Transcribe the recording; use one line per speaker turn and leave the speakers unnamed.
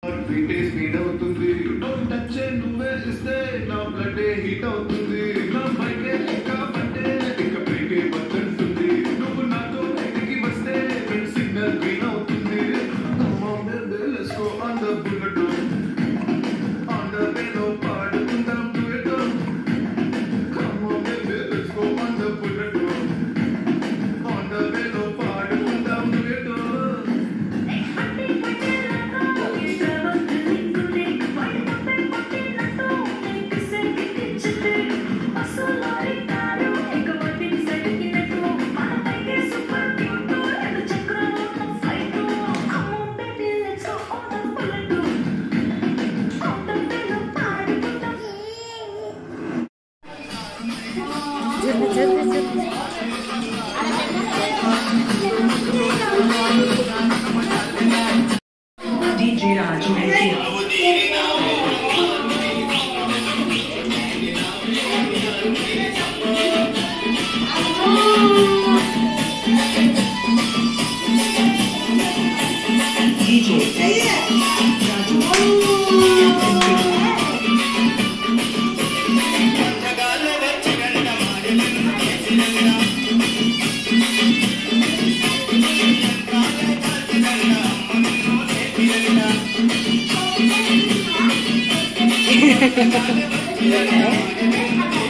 వీటే speed అవుతుంది don't touch నువ్వే ఇస్తే నా బ్లడ్ హీట్ అవుతుంది నా బైకే కాబట్టి ఇక బ్రేకే వద్దంటుంది నువ్వు నాతో బయటికి వస్తే రెడ్ సిగ్నల్ గ్రీన్ అవుతుంది let's go on the bullet on the వేలో పాడుకుందాం duet come on baby let's go on the bullet on the వేలో పాడుకుందాం duet
DJ Raj Media.
Okay.